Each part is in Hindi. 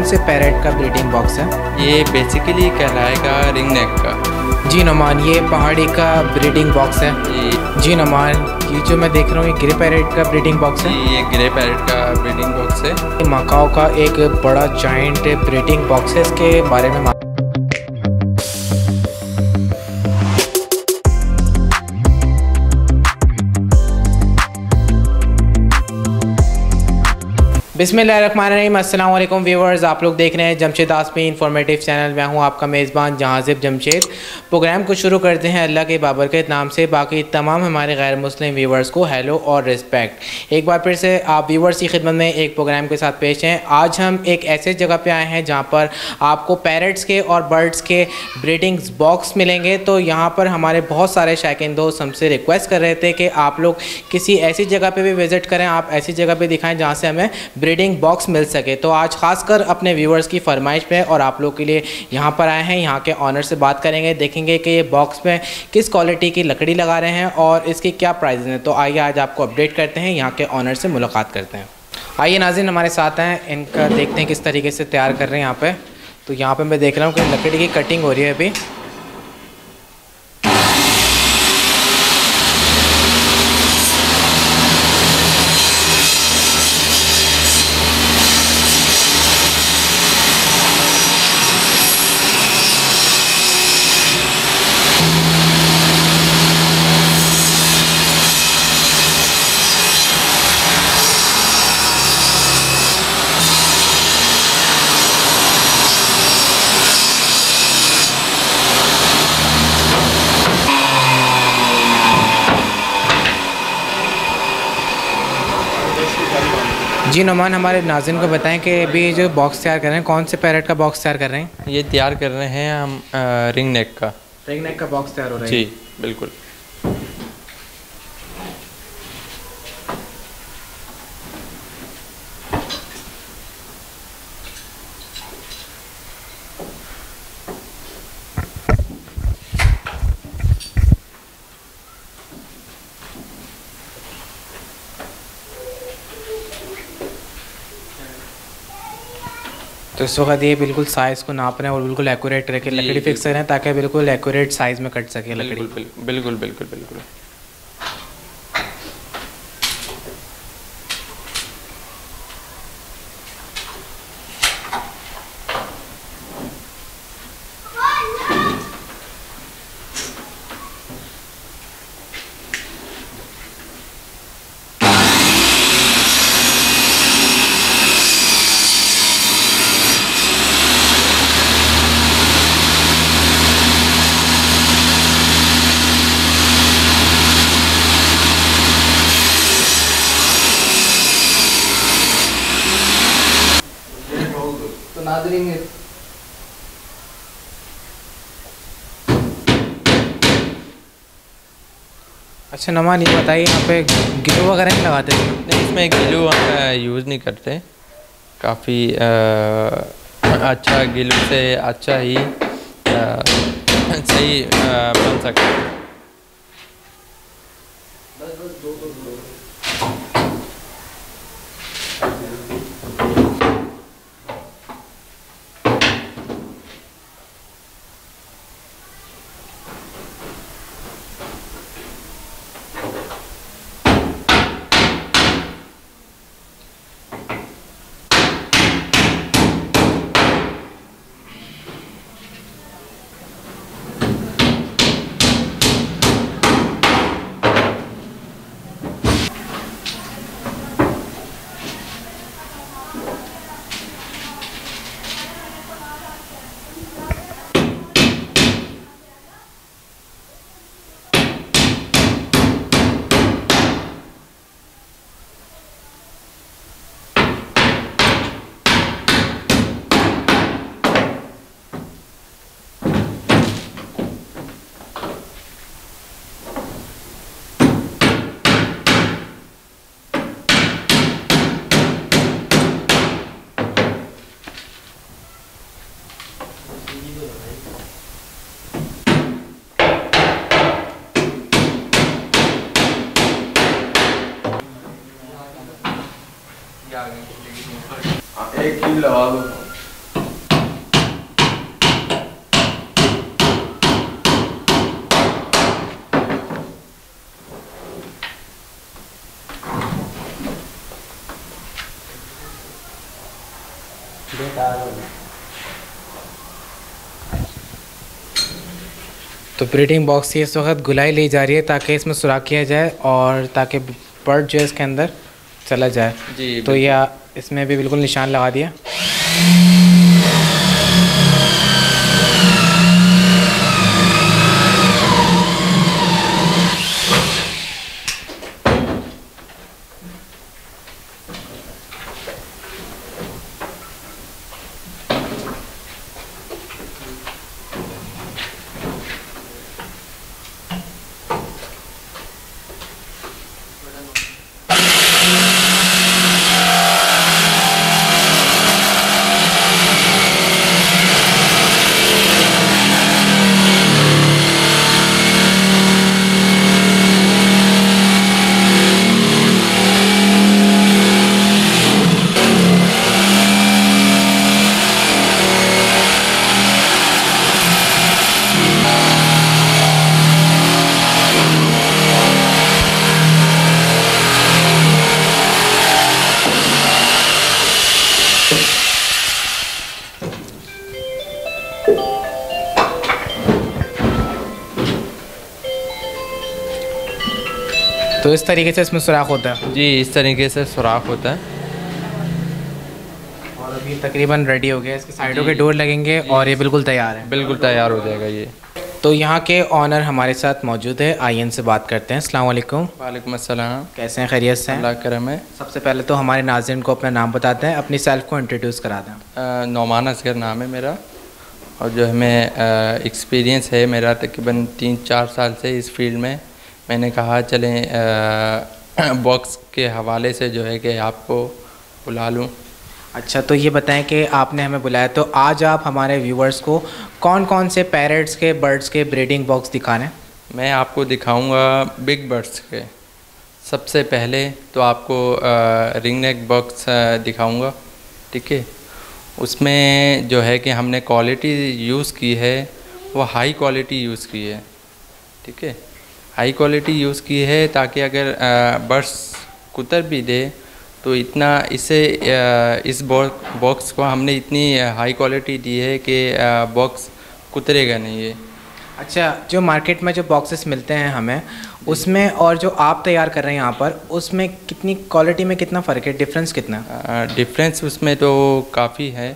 से पैरेट का ब्रीडिंग बॉक्स है? ये बेसिकली कहलाएगा रिंग नेक का। जी नुमान, ये पहाड़ी का ब्रीडिंग बॉक्स है? जी नुमान, ये जो मैं देख रहा हूँ ये ग्रे पैरेट का ब्रीडिंग बॉक्स है? ये ग्रे पैरेट का ब्रीडिंग बॉक्स है। मकाओ का एक बड़ा जाइंट ब्रीडिंग बॉक्स है, इसके बारे में बिस्मिल्लाहिर्रहमानिर्रहीम। अस्सलाम वालेकुम व्यूवर्स, आप लोग देख रहे हैं जमशेद आसमी इंफॉर्मेटिव चैनल। मैं हूं आपका मेज़बान जहाज़िब जमशेद। प्रोग्राम को शुरू करते हैं अल्लाह के बाबरकत नाम से। बाकी तमाम हमारे गैर मुस्लिम व्यूवर्स को हेलो और रिस्पेक्ट। एक बार फिर से आप व्यूवर्स की खिदमत में एक प्रोग्राम के साथ पेश हैं। आज हम एक ऐसे जगह पर आए हैं जहाँ पर आपको पैरट्स के और बर्ड्स के ब्रीडिंग बॉक्स मिलेंगे। तो यहाँ पर हमारे बहुत सारे शायकीन दोस्त हमसे रिक्वेस्ट कर रहे थे कि आप लोग किसी ऐसी जगह पर भी विज़िट करें, आप ऐसी जगह पर दिखाएँ जहाँ से हमें ब्रीडिंग बॉक्स मिल सके। तो आज खासकर अपने व्यूवर्स की फरमाइश पे और आप लोग के लिए यहाँ पर आए हैं। यहाँ के ऑनर से बात करेंगे, देखेंगे कि ये बॉक्स में किस क्वालिटी की लकड़ी लगा रहे हैं और इसकी क्या प्राइस है। तो आइए आज आपको अपडेट करते हैं, यहाँ के ऑनर से मुलाकात करते हैं। आइए नाज़रीन, हमारे साथ हैं, इनका देखते हैं किस तरीके से तैयार कर रहे हैं यहाँ पर। तो यहाँ पर मैं देख रहा हूँ कि लकड़ी की कटिंग हो रही है अभी। जी नुमान, हमारे नाज़रीन को बताएं कि अभी जो बॉक्स तैयार कर रहे हैं, कौन से पैरेट का बॉक्स तैयार कर रहे हैं? ये तैयार कर रहे हैं हम रिंग नेक का। रिंग नेक का बॉक्स तैयार हो रहा है? जी बिल्कुल। तो इस वक्त ये बिल्कुल साइज़ को नाप रहे हैं और बिल्कुल एक्यूरेट रह के लकड़ी फिक्स कर रहे हैं ताकि बिल्कुल एक्यूरेट साइज़ में कट सके लकड़ी। बिल्कुल बिल्कुल बिल्कुल बिल्कुल। तो नाज़रीन, अच्छा नुमान ये बताइए, यहाँ पे ग्लू वगैरह नहीं लगाते हैं? नहीं, इसमें ग्लू हम यूज़ नहीं करते। काफ़ी अच्छा ग्लू से अच्छा ही सही बन सकता है। एक कील लगा दो। तो ब्रीडिंग बॉक्स की इस वक्त गुलाई ली जा रही है ताकि इसमें सुराख किया जाए और ताकि बर्ड जो है इसके अंदर चला जाए। जी तो यह इसमें भी बिल्कुल निशान लगा दिया। तो इस तरीके से इसमें सुराख होता है। जी, इस तरीके से सुराख होता है। और अभी तकरीबन रेडी हो गया, इसके साइडों के डोर लगेंगे और ये बिल्कुल तैयार है। बिल्कुल तैयार हो जाएगा ये। तो यहाँ के ऑनर हमारे साथ मौजूद है, आइए इनसे बात करते हैं। अस्सलाम वालेकुम। वालेकुम अस्सलाम। कैसे हैं, खैरियत से हैं? अल्लाह करम है। सबसे पहले तो हमारे नाज़रीन को अपना नाम बताते हैं, अपनी सेल्फ को इंट्रोड्यूस करा दें। नौमान असगर नाम है मेरा, और जो है मैं एक्सपीरियंस है मेरा तकरीबन 3-4 साल से इस फील्ड में। मैंने कहा चलें बॉक्स के हवाले से जो है कि आपको बुला लूँ। अच्छा, तो ये बताएं कि आपने हमें बुलाया, तो आज आप हमारे व्यूवर्स को कौन कौन से पैरेट्स के, बर्ड्स के ब्रीडिंग बॉक्स दिखा रहे हैं? मैं आपको दिखाऊंगा बिग बर्ड्स के। सबसे पहले तो आपको रिंग नेक बॉक्स दिखाऊंगा, ठीक है। उसमें जो है कि हमने क्वालिटी यूज़ की है वो हाई क्वालिटी यूज़ की है, ठीक है। हाई क्वालिटी यूज़ की है ताकि अगर बर्ड्स कुतर भी दे तो इतना इसे इस बॉक्स को हमने इतनी हाई क्वालिटी दी है कि बॉक्स कुतरेगा नहीं है। अच्छा, जो मार्केट में जो बॉक्सेस मिलते हैं हमें, उसमें और जो आप तैयार कर रहे हैं यहाँ पर, उसमें कितनी क्वालिटी में कितना फ़र्क है, डिफरेंस कितना है? डिफरेंस उसमें तो काफ़ी है,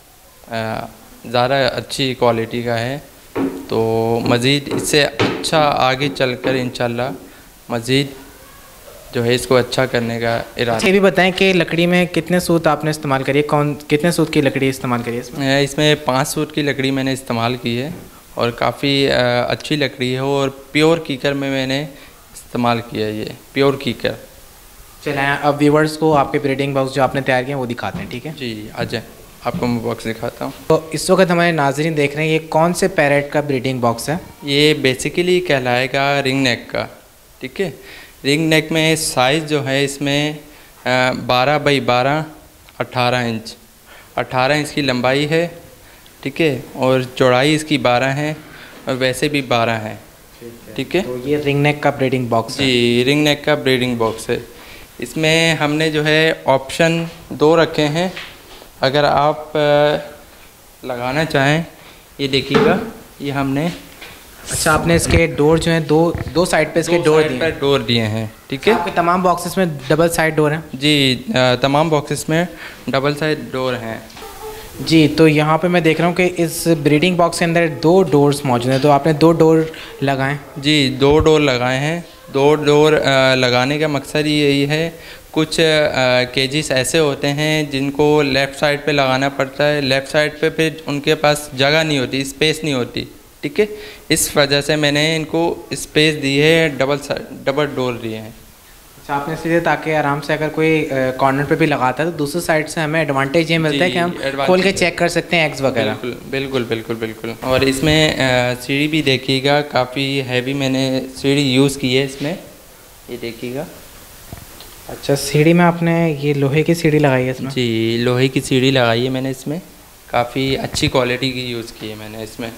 ज़्यादा अच्छी क्वालिटी का है। तो मज़ीद इससे अच्छा आगे चलकर इंशाल्लाह मज़ीद जो है इसको अच्छा करने का इरादा। ये भी बताएं कि लकड़ी में कितने सूत आपने इस्तेमाल करी है, कितने सूत की लकड़ी इस्तेमाल करी है इसमें? इसमें 5 सूत की लकड़ी मैंने इस्तेमाल की है और काफ़ी अच्छी लकड़ी है, और प्योर कीकर में मैंने इस्तेमाल किया है, ये प्योर कीकर। चलें अब व्यूवर्स को आपके ब्रीडिंग बॉक्स जो आपने तैयार किए हैं वो दिखाते हैं, ठीक है जी। आ जाए, आपको मैं बॉक्स दिखाता हूँ। तो इस वक्त हमारे नाजरीन देख रहे हैं ये कौन से पैरेट का ब्रीडिंग बॉक्स है? ये बेसिकली कहलाएगा रिंग नेक का, ठीक है। रिंग नेक में साइज़ जो है इसमें 12 बाई 12 18 इंच, 18 इंच की लंबाई है, ठीक है। और चौड़ाई इसकी 12 है और वैसे भी 12 है, ठीक है। तो ये रिंग नेक का ब्रीडिंग बॉक्स है? जी, रिंग नेक का ब्रीडिंग बॉक्स है। इसमें हमने जो है ऑप्शन 2 रखे हैं, अगर आप लगाना चाहें। ये देखिएगा, ये हमने। अच्छा, आपने इसके डोर जो हैं दो साइड पे इसके डोर दिए हैं, ठीक है। आपके तमाम बॉक्सेस में डबल साइड डोर हैं? जी, तमाम बॉक्सेस में डबल साइड डोर हैं। जी, तो यहाँ पे मैं देख रहा हूँ कि इस ब्रीडिंग बॉक्स के अंदर 2 डोर्स मौजूद हैं, तो आपने 2 डोर लगाएं? जी, 2 डोर लगाए हैं। 2 डोर लगाने का मकसद यही है, कुछ केजेस ऐसे होते हैं जिनको लेफ़्ट साइड पे लगाना पड़ता है, लेफ़्ट साइड पे फिर उनके पास जगह नहीं होती, स्पेस नहीं होती, ठीक है। इस वजह से मैंने इनको स्पेस दी है, डबल डोर दिए हैं। अच्छा, आपने सीधे, ताकि आराम से अगर कोई कॉर्नर पे भी लगाता है तो दूसरी साइड से हमें एडवांटेज ये मिलता है कि हम खोल के चेक कर सकते हैं एग्स वगैरह। बिल्कुल बिल्कुल बिल्कुल। और इसमें सीढ़ी भी देखिएगा, काफ़ी हैवी मैंने सीढ़ी यूज़ की है इसमें, ये देखिएगा। अच्छा, सीढ़ी में आपने ये लोहे की सीढ़ी लगाई है इसमें? जी, लोहे की सीढ़ी लगाई है मैंने इसमें, काफ़ी अच्छी क्वालिटी की यूज़ की है मैंने इसमें,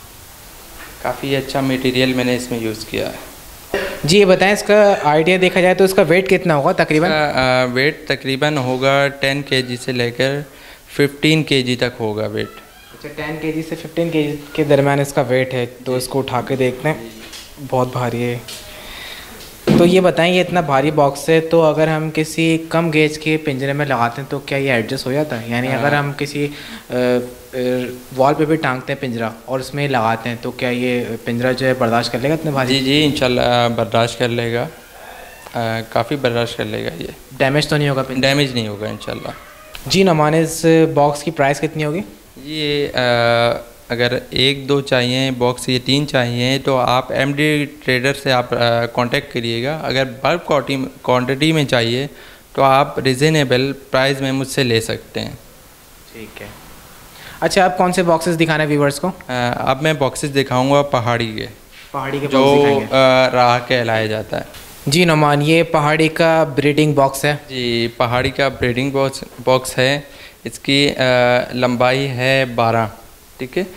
काफ़ी अच्छा मटेरियल मैंने इसमें यूज़ किया है। जी, ये बताएं, इसका आइडिया देखा जाए तो इसका वेट कितना होगा तकरीबन? वेट तकरीबन होगा 10 kg से लेकर 15 kg तक होगा वेट। अच्छा, 10 kg से 15 kg के दरम्यान इसका वेट है, तो इसको उठा के देखते हैं। बहुत भारी है। तो ये बताएं, ये इतना भारी बॉक्स है, तो अगर हम किसी कम गेज के पिंजरे में लगाते हैं तो क्या ये एडजस्ट हो जाता है? यानी अगर हम किसी वॉल पे भी टांगते हैं पिंजरा और उसमें लगाते हैं, तो क्या ये पिंजरा जो है बर्दाश्त कर लेगा इतने भारी? जी जी, इंशाल्लाह बर्दाश्त कर लेगा, काफ़ी बर्दाश्त कर लेगा। ये डैमेज तो नहीं होगा? डैमेज नहीं होगा इंशाल्लाह। जी नमान, इस बॉक्स की प्राइस कितनी होगी? ये अगर 1-2 चाहिए बॉक्स, ये 3 चाहिए, तो आप MD ट्रेडर से आप कांटेक्ट करिएगा। अगर बल्क क्वांटिटी में चाहिए तो आप रिजनेबल प्राइस में मुझसे ले सकते हैं। ठीक है। अच्छा, आप कौन से बॉक्सेस दिखाना है व्यूवर्स को? अब मैं बॉक्सेस दिखाऊंगा पहाड़ी के जो राह कहलाया जाता है। जी नमान, ये पहाड़ी का ब्रीडिंग बॉक्स है? जी, पहाड़ी का ब्रीडिंग बॉक्स है। इसकी लंबाई है 12, ठीक है।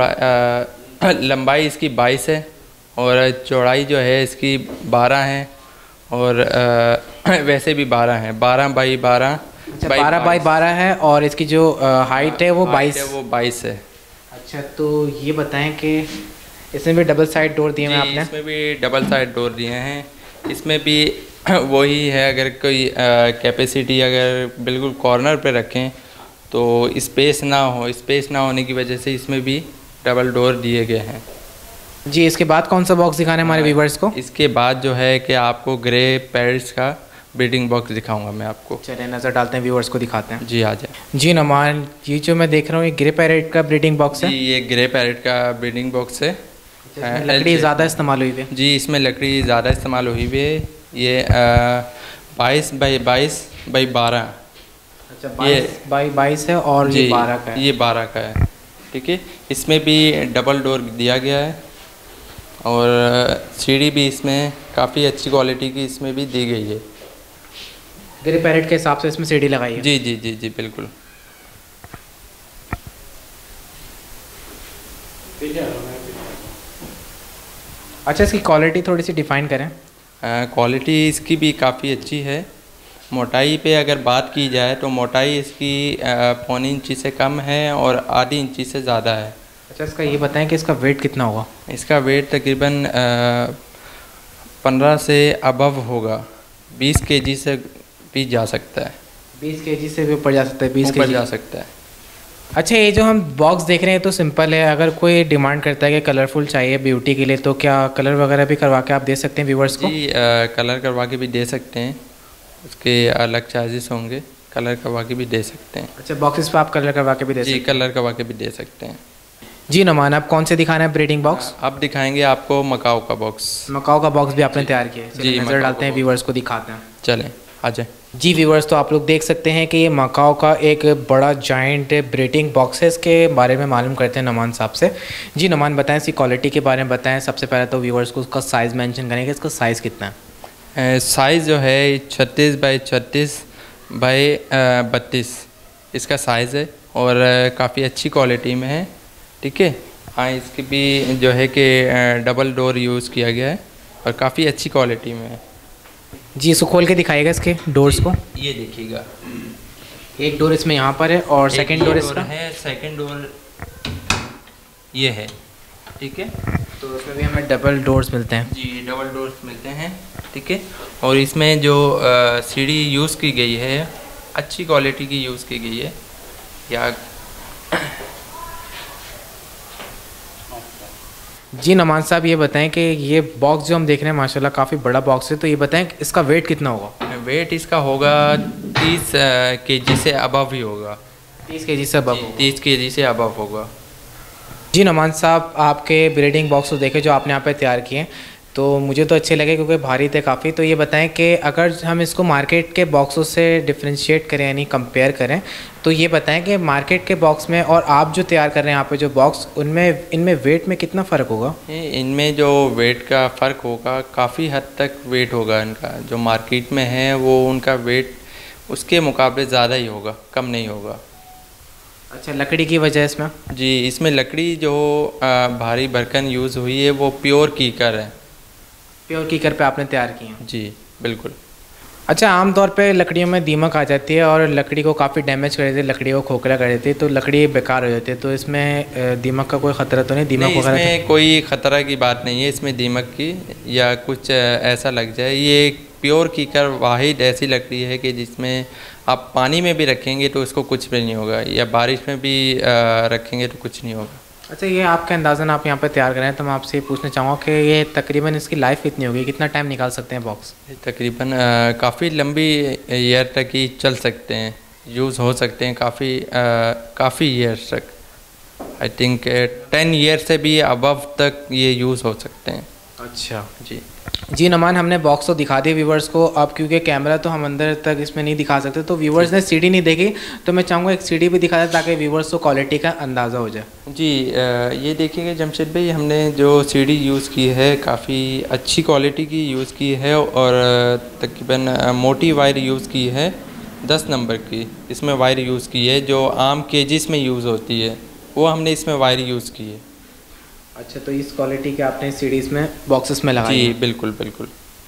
लंबाई इसकी 22 है और चौड़ाई जो है इसकी 12 है, और वैसे भी 12 है, 12 बाई 12। अच्छा, 12 बाई 12 है, और इसकी जो हाइट है वो 22 है। अच्छा, तो ये बताएं कि इसमें भी डबल साइड डोर दिए हैं आपने? इसमें भी डबल साइड डोर दिए हैं। इसमें भी वही है, अगर कोई कैपेसिटी अगर बिल्कुल कॉर्नर पे रखें तो स्पेस ना होने की वजह से इसमें भी डबल डोर दिए गए हैं। जी, इसके बाद कौन सा बॉक्स दिखाना है हमारे व्यूवर्स को? इसके बाद जो है कि आपको ग्रे पैरेट्स का ब्रीडिंग बॉक्स दिखाऊंगा मैं आपको। चलिए नज़र डालते हैं, व्यूवर्स को दिखाते हैं। जी, आ जाए। जी नमान, ये जो मैं देख रहा हूँ ये ग्रे पैरेट का ब्रीडिंग बॉक्स है? जी, ये ग्रे पैरेट का ब्रीडिंग बॉक्स है। लकड़ी ज़्यादा इस्तेमाल हुई है? जी, इसमें लकड़ी ज़्यादा इस्तेमाल हुई है। ये 22 बाई 12। अच्छा, 22 बाई 22 है, और ये 12 का है? ये 12 का है, ठीक है। इसमें भी डबल डोर दिया गया है, और सीढ़ी भी इसमें काफ़ी अच्छी क्वालिटी की इसमें भी दी गई है। ग्रे पैरेट के हिसाब से इसमें सीढ़ी लगाई है? जी जी जी जी, बिल्कुल। अच्छा, इसकी क्वालिटी थोड़ी सी डिफ़ाइन करें। क्वालिटी इसकी भी काफ़ी अच्छी है। मोटाई पे अगर बात की जाए तो मोटाई इसकी 1.25 इंची से कम है और आधी इंची से ज़्यादा है। अच्छा, इसका ये बताएं कि इसका वेट कितना होगा? इसका वेट तकरीबन 15 से अबव होगा। 20 kg से भी जा सकता है। 20 kg से भी ऊपर जा सकता है? 20 kg जा सकता है। अच्छा, ये जो हम बॉक्स देख रहे हैं तो सिंपल है। अगर कोई डिमांड करता है कि कलरफुल चाहिए ब्यूटी के लिए, तो क्या कलर वगैरह भी करवा के आप दे सकते हैं व्यूवर्स को? जी, कलर करवा के भी दे सकते हैं, उसके अलग चार्जेस होंगे। कलर करवा के भी दे सकते हैं। अच्छा, बॉक्सेस पे आप कलर करवा के भी दे सकते हैं? जी, कलर करवा के भी दे सकते हैं। जी नमान, आप कौन से दिखाना है ब्रीडिंग बॉक्स? अब दिखाएंगे आपको मकाओ का बॉक्स। मकाओ का बॉक्स भी आपने तैयार किया है? जी, नज़र डालते हैं, व्यूवर्स को दिखाते हैं। चलें, आ जाए। जी व्यूवर्स, तो आप लोग देख सकते हैं कि ये मकाओ का एक बड़ा जाइंट ब्रीडिंग बॉक्स है। इसके बारे में मालूम करते हैं नमान साहब से। जी नमान, बताएं इसकी क्वालिटी के बारे में बताएं। सबसे पहले तो व्यूवर्स को उसका साइज़ मेंशन करेंगे, इसका साइज़ कितना है? साइज़ जो है 36 बाई 36 बाई 32 इसका साइज़ है, और काफ़ी अच्छी क्वालिटी में है, ठीक है। हाँ, इसकी भी जो है कि डबल डोर यूज़ किया गया है और काफ़ी अच्छी क्वालिटी में है। जी, इसको खोल के दिखाइएगा इसके डोर्स को। ये देखिएगा, एक डोर इसमें यहाँ पर है, और सेकंड डोर इसका है। सेकंड डोर ये है, ठीक है। तो इसमें भी हमें डबल डोर्स मिलते हैं? जी, डबल डोर्स मिलते हैं, ठीक है। और इसमें जो सीढ़ी यूज़ की गई है अच्छी क्वालिटी की यूज़ की गई है। या जी नमान साहब, ये बताएं कि ये बॉक्स जो हम देख रहे हैं माशाल्लाह काफ़ी बड़ा बॉक्स है, तो ये बताएं कि इसका वेट कितना होगा? वेट इसका होगा 30 kg से अबव ही होगा। 30 kg से अबव? 30 kg से अबव होगा। जी नमान साहब, आपके ब्रीडिंग बॉक्स देखे जो आपने यहाँ पे तैयार किए, तो मुझे तो अच्छे लगे क्योंकि भारी थे काफ़ी। तो ये बताएं कि अगर हम इसको मार्केट के बॉक्सों से डिफ्रेंशिएट करें, यानी कंपेयर करें, तो ये बताएं कि मार्केट के बॉक्स में और आप जो तैयार कर रहे हैं यहाँ पे जो बॉक्स, इनमें वेट में कितना फ़र्क होगा? इनमें जो वेट का फ़र्क होगा काफ़ी हद तक वेट होगा इनका। जो मार्केट में है वो उनका वेट उसके मुकाबले ज़्यादा ही होगा, कम नहीं होगा। अच्छा, लकड़ी की वजह इसमें? जी, इसमें लकड़ी जो भारी बर्तन यूज़ हुई है वो प्योर कीकर है। प्योर कीकर पे आपने तैयार किए हैं? जी, बिल्कुल। अच्छा, आमतौर पे लकड़ियों में दीमक आ जाती है और लकड़ी को काफ़ी डैमेज कर देती है, लकड़ी को खोखला कर देती है, तो लकड़ी बेकार हो जाती है। तो इसमें दीमक का कोई ख़तरा तो नहीं? दीमक वगैरह इसमें कोई ख़तरा की बात नहीं है इसमें दीमक की, या कुछ ऐसा लग जाए। ये प्योर कीकर वाहिद ऐसी लकड़ी है कि जिसमें आप पानी में भी रखेंगे तो उसको कुछ भी नहीं होगा, या बारिश में भी रखेंगे तो कुछ नहीं होगा। अच्छा, ये आपके अंदाज़न आप यहाँ पे तैयार करें, तो मैं आपसे ये पूछना चाहूँगा कि ये तकरीबन इसकी लाइफ कितनी होगी, कितना टाइम निकाल सकते हैं बॉक्स? तकरीबन काफ़ी लंबी ईयर तक ही चल सकते हैं, यूज़ हो सकते हैं काफ़ी ईयर्स तक। आई थिंक 10 ईयर से भी अबव तक ये यूज़ हो सकते हैं। अच्छा जी नमान, हमने बॉक्स तो दिखा दी व्यूवर्स को। अब क्योंकि कैमरा तो हम अंदर तक इसमें नहीं दिखा सकते, तो व्यूवर्स ने सीडी नहीं देखी, तो मैं चाहूँगा एक सीडी भी दिखा दें ताकि व्यूवर्स को क्वालिटी का अंदाज़ा हो जाए। जी ये देखिएगा जमशेद भाई, हमने जो सीडी यूज़ की है काफ़ी अच्छी क्वालिटी की यूज़ की है, और तकरीबन मोटी वायर यूज़ की है 10 नंबर की इसमें वायर यूज़ की है, जो आम केजिस में यूज़ होती है वो हमने इसमें वायर यूज़ की है। अच्छा, तो इस क्वालिटी के आपने सीरीज़ में बॉक्सेस में लगाई? जी बिल्कुल बिल्कुल।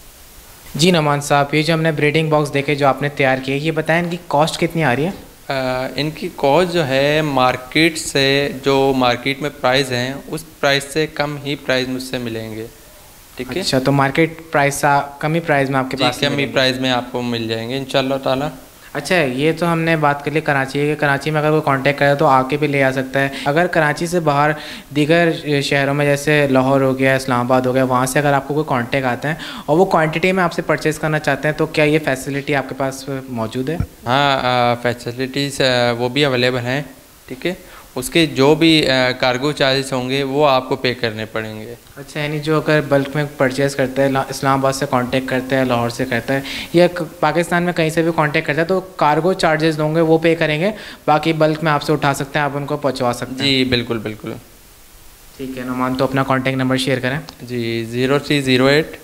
जी नमान साहब, ये जो हमने ब्रीडिंग बॉक्स देखे जो आपने तैयार किए, ये बताएं इनकी कॉस्ट कितनी आ रही है? इनकी कॉस्ट जो है मार्केट से, जो मार्केट में प्राइस हैं उस प्राइस से कम ही प्राइस मुझसे मिलेंगे। ठीक है। अच्छा, तो मार्केट प्राइस कम ही प्राइस में आपके पास? कम ही प्राइस में आपको मिल जाएंगे इंशाल्लाह ताला। अच्छा, ये तो हमने बात कर ली कराची की। कराची में अगर कोई कांटेक्ट करे तो आके भी ले आ सकता है। अगर कराची से बाहर दीगर शहरों में जैसे लाहौर हो गया, इस्लामाबाद हो गया, वहाँ से अगर आपको कोई कांटेक्ट आते हैं और वो क्वांटिटी में आपसे परचेज़ करना चाहते हैं, तो क्या ये फैसिलिटी आपके पास मौजूद है? हाँ, फैसिलिटीज़ वो भी अवेलेबल हैं। ठीक है, उसके जो भी कार्गो चार्जेस होंगे वो आपको पे करने पड़ेंगे। अच्छा, यानी जो अगर बल्क में परचेज़ करता है, इस्लामाबाद से कांटेक्ट करता है, लाहौर से करता है, या पाकिस्तान में कहीं से भी कांटेक्ट करता है, तो कार्गो चार्जेस होंगे वो पे करेंगे, बाकी बल्क में आपसे उठा सकते हैं, आप उनको पहुंचवा सकते हैं? जी बिल्कुल बिल्कुल। ठीक है नुमान, तो अपना कॉन्टैक्ट नंबर शेयर करें। जी 0308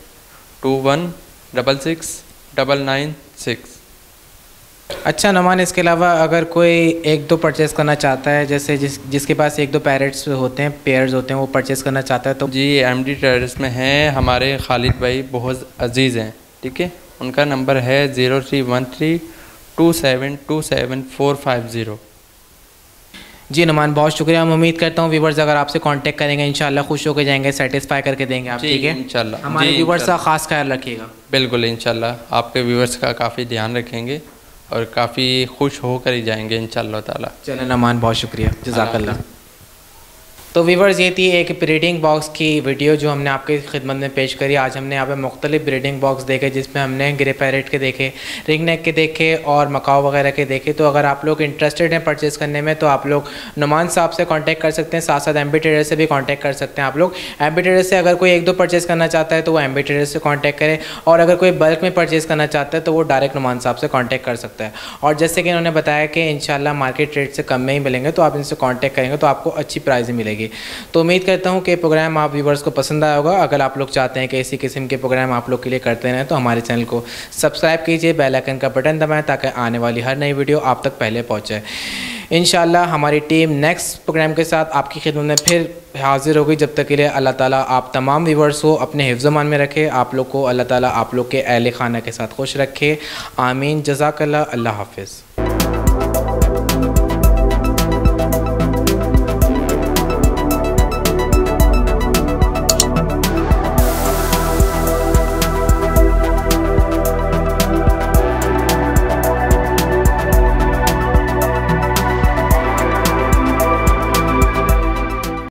2166 996। अच्छा नुमान, इसके अलावा अगर कोई एक दो परचेज़ करना चाहता है, जैसे जिसके पास एक दो पैरेट्स होते हैं, पेयर्स होते हैं, वो परचेज़ करना चाहता है तो? जी MD ट्रेडर्स में हैं हमारे खालिद भाई, बहुत अजीज़ हैं। ठीक है, उनका नंबर है 0313 2727 450। जी नुमान, बहुत शुक्रिया। मैं उम्मीद करता हूँ व्यूवर्स अगर आपसे कांटेक्ट करेंगे इंशाल्लाह खुश होकर जाएंगे, सेटिस्फाई करके देंगे आप। ठीक है इंशाल्लाह। हमारे व्यूवर्स का खास ख्याल रखिएगा। बिल्कुल इंशाल्लाह, आपके व्यूवर्स का काफ़ी ध्यान रखेंगे और काफ़ी खुश होकर ही जाएंगे इंशाल्लाह ताला। चलो नुमान, बहुत शुक्रिया, जज़ाकल्लाह। तो व्यूवर्स, ये थी एक ब्रीडिंग बॉक्स की वीडियो जो हमने आपकी खिदमत में पेश करी। आज हमने यहाँ पे मुख्तलिफ ब्रीडिंग बॉक्स देखे, जिसमें हमने ग्रे पैरेट के देखे, रिंग नेक के देखे और मकाओ वगैरह के देखे। तो अगर आप लोग इंटरेस्टेड हैं परचेज़ करने में, तो आप लोग नुमान साहब से कांटेक्ट कर सकते हैं, साथ साथ MB ट्रेडर्स से भी कांटेक्ट कर सकते हैं। आप लोग MB ट्रेडर्स से अगर कोई एक दो परचेज़ करना चाहता है तो वो MB ट्रेडर्स से कांटेक्ट करें, और अगर कोई बल्क में परचेज़ करना चाहता है तो वो डायरेक्ट नुमान साहब से कांटेक्ट कर सकता है। और जैसे कि इन्होंने बताया कि इंशाल्लाह मार्केट रेट से कम में ही मिलेंगे, तो आप इनसे कांटेक्ट करेंगे तो आपको अच्छी प्राइस मिलेगी। तो उम्मीद करता हूँ कि प्रोग्राम आप व्यूवर्स को पसंद आया होगा। अगर आप लोग चाहते हैं कि इसी किस्म के प्रोग्राम आप लोग के लिए करते रहें, तो हमारे चैनल को सब्सक्राइब कीजिए, बेल आइकन का बटन दबाएं ताकि आने वाली हर नई वीडियो आप तक पहले पहुँचे। इंशाल्लाह हमारी टीम नेक्स्ट प्रोग्राम के साथ आपकी खिदमत में फिर हाजिर होगी। जब तक के लिए अल्लाह ताला आप तमाम व्यूवर्स को अपने हिफ्ज़-ओ-मान में रखे, आप लोग को अल्लाह ताला आप लोग के अहले खाना के साथ खुश रखे। आमीन, जज़ाकल्लाह, अल्लाह हाफ़िज़।